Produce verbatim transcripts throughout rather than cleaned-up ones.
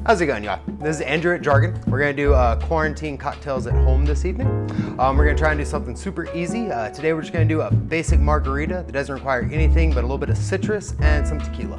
How's it going, y'all? This is Andrew at Jargon. We're gonna do uh, quarantine cocktails at home this evening. Um, we're gonna try and do something super easy. Uh, today we're just gonna do a basic margarita that doesn't require anything but a little bit of citrus and some tequila.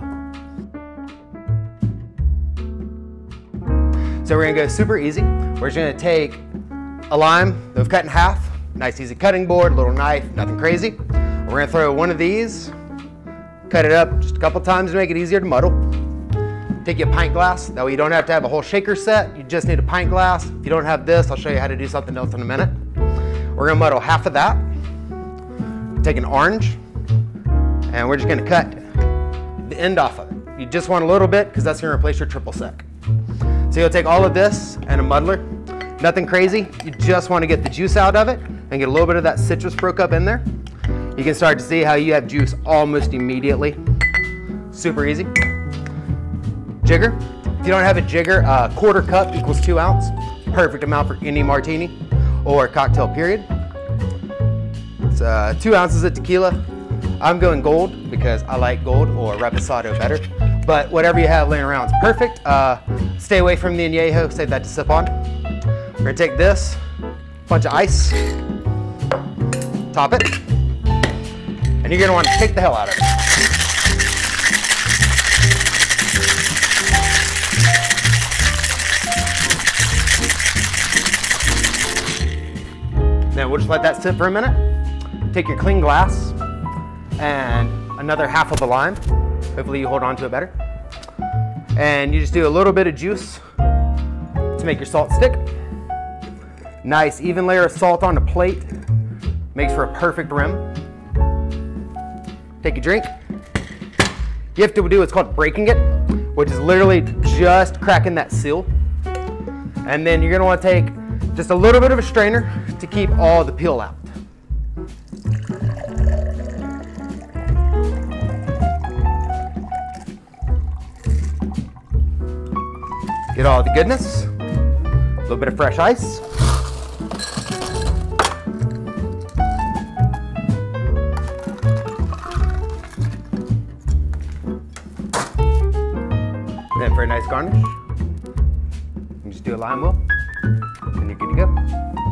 So we're gonna go super easy. We're just gonna take a lime that we've cut in half, nice easy cutting board, little knife, nothing crazy. We're gonna throw one of these, cut it up just a couple times to make it easier to muddle. Take your pint glass, that way you don't have to have a whole shaker set, you just need a pint glass. If you don't have this, I'll show you how to do something else in a minute. We're gonna muddle half of that. Take an orange, and we're just gonna cut the end off of it. You just want a little bit, because that's gonna replace your triple sec. So you'll take all of this and a muddler, nothing crazy, you just wanna get the juice out of it and get a little bit of that citrus broke up in there. You can start to see how you have juice almost immediately. Super easy. Jigger. If you don't have a jigger, a uh, quarter cup equals two ounce. Perfect amount for any martini or cocktail period. It's uh, two ounces of tequila. I'm going gold because I like gold, or reposado better. But whatever you have laying around is perfect. Uh, stay away from the añejo, save that to sip on. We're gonna take this, bunch of ice, top it, and you're gonna want to take the hell out of it. Then we'll just let that sit for a minute. Take your clean glass and another half of a lime. Hopefully you hold on to it better. And you just do a little bit of juice to make your salt stick. Nice even layer of salt on the plate. Makes for a perfect rim. Take your drink. You have to do what's called breaking it, which is literally just cracking that seal. And then you're gonna wanna take just a little bit of a strainer to keep all the peel out. Get all the goodness, a little bit of fresh ice. And then for a nice garnish, you just do a lime wheel. And you're good to go.